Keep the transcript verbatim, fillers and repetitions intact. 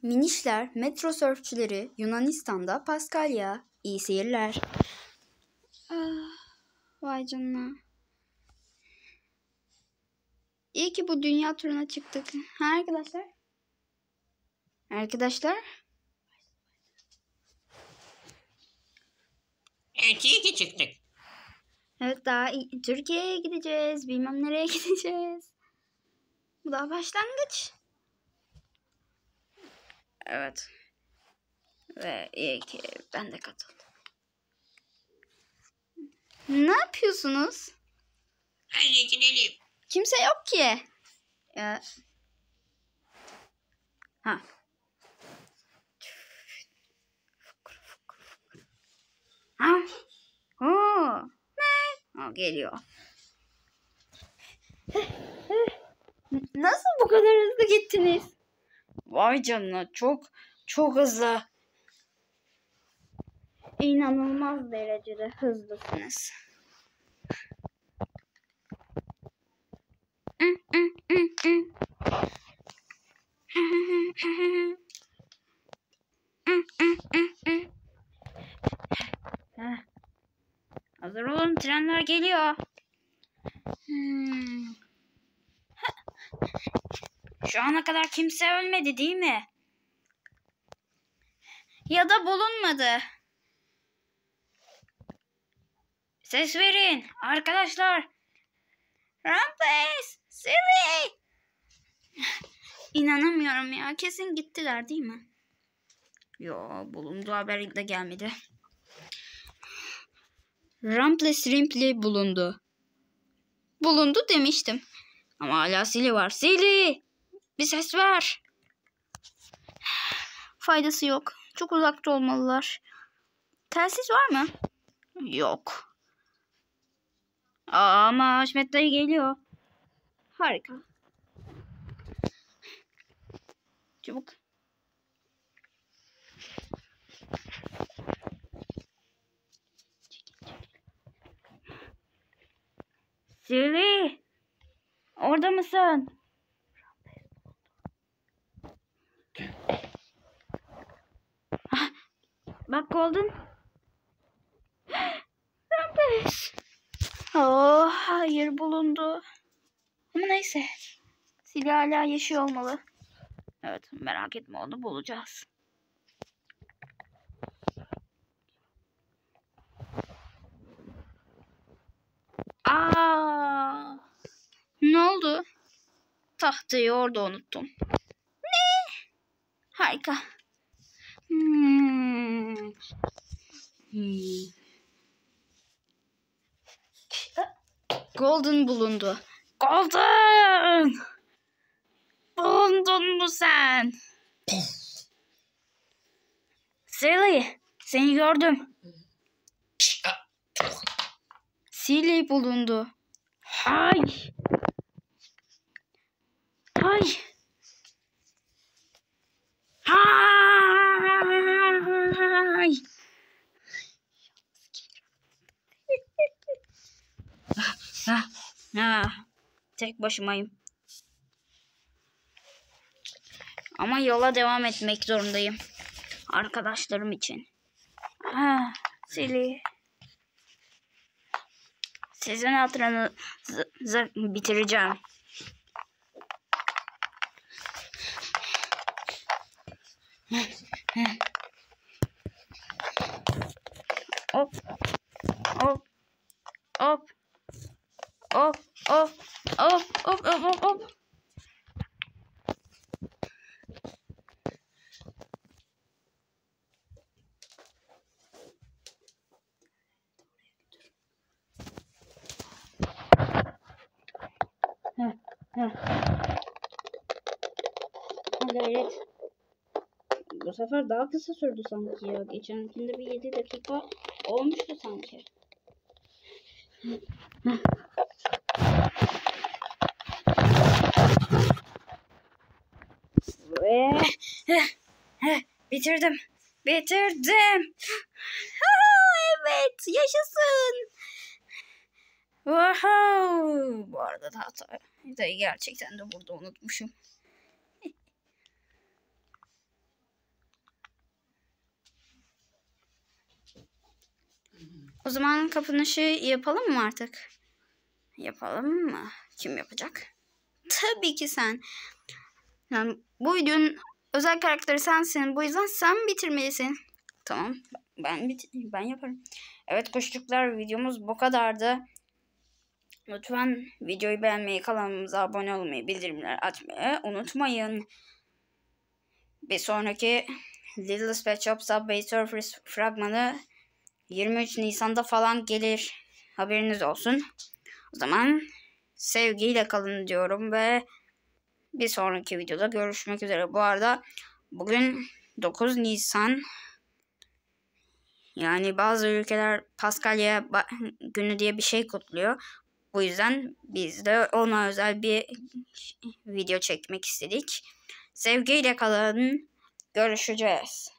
Minişler, metro sörfçüleri, Yunanistan'da Paskalya. İyi seyirler. Ah, vay canına. İyi ki bu dünya turuna çıktık. Ha arkadaşlar? Arkadaşlar? Evet, iyi ki çıktık. Evet, daha iyi. Türkiye'ye gideceğiz. Bilmem nereye gideceğiz. Bu daha başlangıç. Evet. Ve iyi ki ben de katıldım. Ne yapıyorsunuz? Hadi gidelim. Kimse yok ki. Ya. Ha. Ha. Oo. Ne? O geliyor. Nasıl bu kadar hızlı gittiniz? Vay canına, çok çok hızlı. İnanılmaz derecede hızlısınız. Hazır olun, trenler geliyor. Hmm. Şu ana kadar kimse ölmedi değil mi? Ya da bulunmadı. Ses verin arkadaşlar. Rampes, Silly. İnanamıyorum ya. Kesin gittiler değil mi? Yo, bulundu haberi de gelmedi. Rample Rimpli bulundu. Bulundu demiştim. Ama hala Silly var. Silly! Bir ses ver. Faydası yok. Çok uzakta olmalılar. Telsiz var mı? Yok. Aa, ama Haşmet dayı geliyor. Harika. Çabuk. Silly! Orada mısın? Ah, bak Golden. Rampes. Oh, hayır bulundu. Ama neyse. Silly hala yaşıyor olmalı. Evet, merak etme, onu bulacağız. Aa! Ne oldu? Tahtayı orada unuttum. Ne? Harika. Hmm. Hmm. Golden bulundu. Golden! Bulundun mu sen? Silly, seni gördüm. Silly bulundu. Hay! Hay! Hay! Ah, ah, tek başımayım. Ama yola devam etmek zorundayım. Arkadaşlarım için. Ah, Silly. Sizin hatırınızı bitireceğim. Hop. Hop. Hop. Hop. Hop. Hop. Hop. Hop. Hop. Heh, heh. Gayret. Bu sefer daha kısa sürdü sanki ya. Geçenkinde bir yedi dakika olmuştu sanki. Ve bitirdim. Bitirdim. Evet, yaşasın. Wow. Bu arada da hatayı gerçekten de burada unutmuşum. O zaman kapanışı yapalım mı artık? Yapalım mı? Kim yapacak? Tabii ki sen. Yani bu videonun özel karakteri sensin. Bu yüzden sen bitirmelisin. Tamam. Ben bit ben yaparım. Evet kuşçuklar, videomuz bu kadardı. Lütfen videoyu beğenmeyi, kanalımıza abone olmayı, bildirimleri açmayı unutmayın. Bir sonraki Little Pet Shop Subway Surfers fragmanı yirmi üç Nisan'da falan gelir. Haberiniz olsun. O zaman sevgiyle kalın diyorum ve bir sonraki videoda görüşmek üzere. Bu arada bugün dokuz Nisan. Yani bazı ülkeler Paskalya günü diye bir şey kutluyor. Bu yüzden biz de ona özel bir video çekmek istedik. Sevgiyle kalın. Görüşeceğiz.